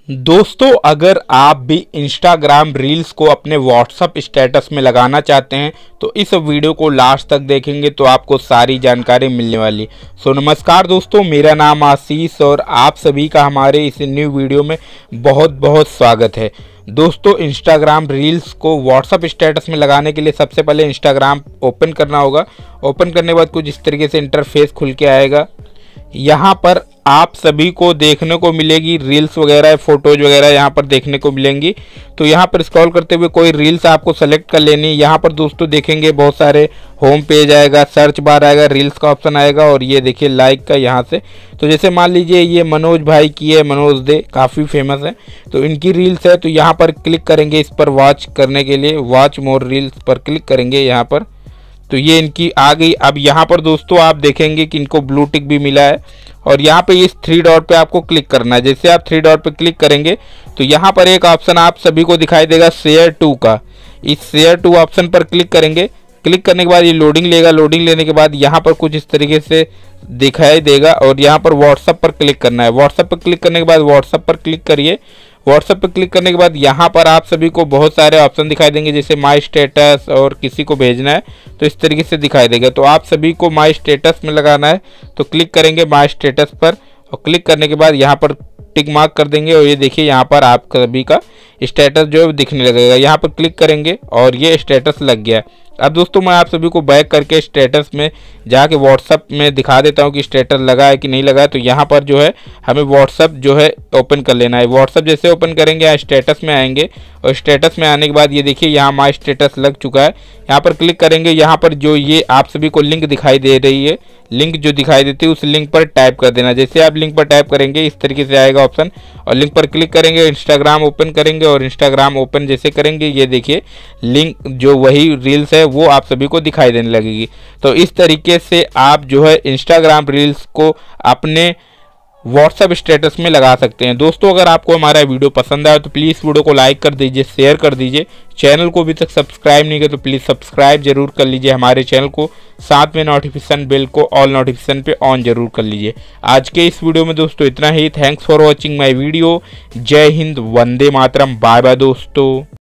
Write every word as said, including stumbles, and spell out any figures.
दोस्तों, अगर आप भी इंस्टाग्राम रील्स को अपने व्हाट्सअप स्टेटस में लगाना चाहते हैं तो इस वीडियो को लास्ट तक देखेंगे तो आपको सारी जानकारी मिलने वाली। सो नमस्कार दोस्तों, मेरा नाम आशीष और आप सभी का हमारे इस न्यू वीडियो में बहुत बहुत स्वागत है। दोस्तों, इंस्टाग्राम रील्स को व्हाट्सअप स्टेटस में लगाने के लिए सबसे पहले इंस्टाग्राम ओपन करना होगा। ओपन करने के बाद कुछ इस तरीके से इंटरफेस खुल के आएगा। यहाँ पर आप सभी को देखने को मिलेगी रील्स वगैरह, फोटोज वगैरह यहाँ पर देखने को मिलेंगी। तो यहाँ पर स्क्रॉल करते हुए कोई रील्स आपको सेलेक्ट कर लेनी। यहाँ पर दोस्तों देखेंगे बहुत सारे होम पेज आएगा, सर्च बार आएगा, रील्स का ऑप्शन आएगा और ये देखिए लाइक का यहाँ से। तो जैसे मान लीजिए ये मनोज भाई की है, मनोज दे, काफ़ी फेमस है, तो इनकी रील्स है। तो यहाँ पर क्लिक करेंगे इस पर वॉच करने के लिए, वॉच मोर रील्स पर क्लिक करेंगे यहाँ पर। तो ये इनकी आ गई। अब यहाँ पर दोस्तों आप देखेंगे कि इनको ब्लू टिक भी मिला है और यहाँ पे इस थ्री डॉट पे आपको क्लिक करना है। जैसे आप थ्री डॉट पे क्लिक करेंगे तो यहाँ पर एक ऑप्शन आप सभी को दिखाई देगा शेयर टू का। इस शेयर टू ऑप्शन पर क्लिक करेंगे। क्लिक करने के बाद ये लोडिंग लेगा। लोडिंग लेने के बाद यहाँ पर कुछ इस तरीके से दिखाई देगा और यहाँ पर व्हाट्सअप पर क्लिक करना है। व्हाट्सअप पर क्लिक करने के बाद व्हाट्सअप पर क्लिक करिए। व्हाट्सएप पर क्लिक करने के बाद यहाँ पर आप सभी को बहुत सारे ऑप्शन दिखाई देंगे, जैसे माय स्टेटस और किसी को भेजना है तो इस तरीके से दिखाई देगा। तो आप सभी को माय स्टेटस में लगाना है तो क्लिक करेंगे माय स्टेटस पर और क्लिक करने के बाद यहाँ पर टिक मार्क कर देंगे और ये देखिए यहाँ पर आप सभी का स्टेटस जो है दिखने लगेगा। यहाँ पर क्लिक करेंगे और ये स्टेटस लग गया। अब दोस्तों मैं आप सभी को बैक करके स्टेटस में जाके व्हाट्सअप में दिखा देता हूँ कि स्टेटस लगा है कि नहीं लगा है। तो यहाँ पर जो है हमें व्हाट्सअप जो है ओपन कर लेना है। व्हाट्सअप जैसे ओपन करेंगे यहाँ स्टेटस में आएंगे और स्टेटस में आने के बाद ये देखिए यहाँ माय स्टेटस लग चुका है। यहाँ पर क्लिक करेंगे। यहाँ पर जो ये आप सभी को लिंक दिखाई दे रही है, लिंक जो दिखाई देती है उस लिंक पर टाइप कर देना। जैसे आप लिंक पर टाइप करेंगे इस तरीके से आएगा ऑप्शन और लिंक पर क्लिक करेंगे, इंस्टाग्राम ओपन करेंगे और इंस्टाग्राम ओपन जैसे करेंगे ये देखिए लिंक जो वही रील्स है वो आप सभी को दिखाई देने लगेगी। तो इस तरीके से आप जो है इंस्टाग्राम रील्स को अपने व्हाट्सएप स्टेटस में लगा सकते हैं। दोस्तों, अगर आपको हमारा वीडियो पसंद आया तो प्लीज़ वीडियो को लाइक कर दीजिए, शेयर कर दीजिए। चैनल को अभी तक सब्सक्राइब नहीं किया तो प्लीज़ सब्सक्राइब जरूर कर लीजिए हमारे चैनल को। साथ में नोटिफिकेशन बेल को ऑल नोटिफिकेशन पे ऑन जरूर कर लीजिए। आज के इस वीडियो में दोस्तों इतना ही। Thanks for watching my video. जय हिंद, वंदे मातरम, बाय बाय दोस्तों।